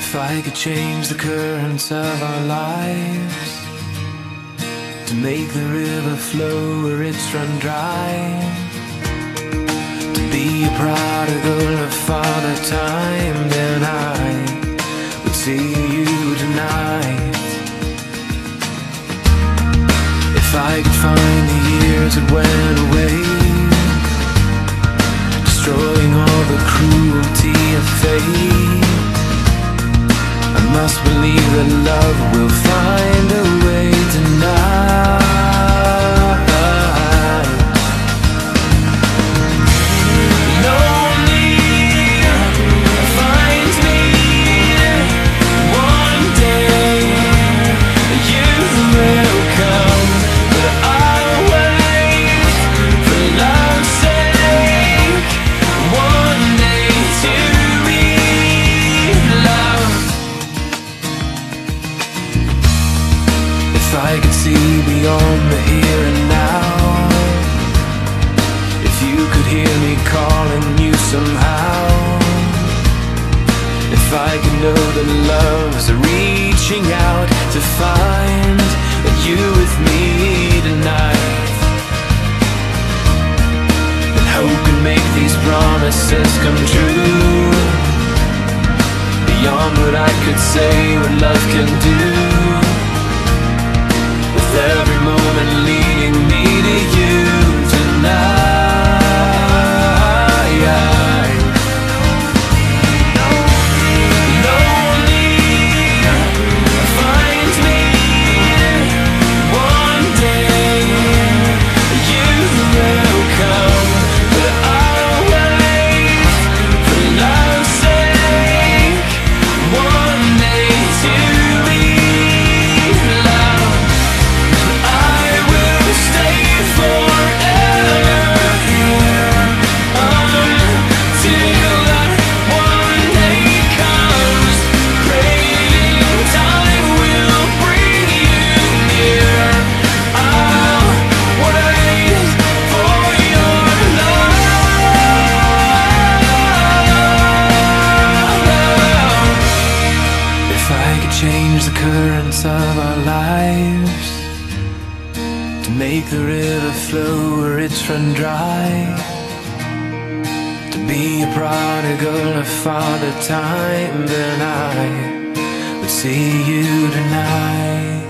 If I could change the currents of our lives, to make the river flow where it's run dry, to be a prodigal of Father Time, then I would see you tonight. If I could find the years that went away, destroying all the cruelty of fate, I must believe that love will find a way tonight. Lonely finds me one day. You will come, but I'll wait for love's sake. One day to be loved. If I could see beyond the here and now, if you could hear me calling you somehow, if I could know that love's reaching out to find you with me tonight, then hope can make these promises come true, beyond what I could say, what love can do. With every moment leading me to you tonight. Lonely finds me one day. You will come, but I'll wait for love's sake. One day to be loved. I will stay forever here until that one day comes. Craving time will bring you near. I'll wait for your love. If I could change the currents of our lives, to make the river flow where it's run dry, to be a prodigal of Father Time, then I would see you tonight.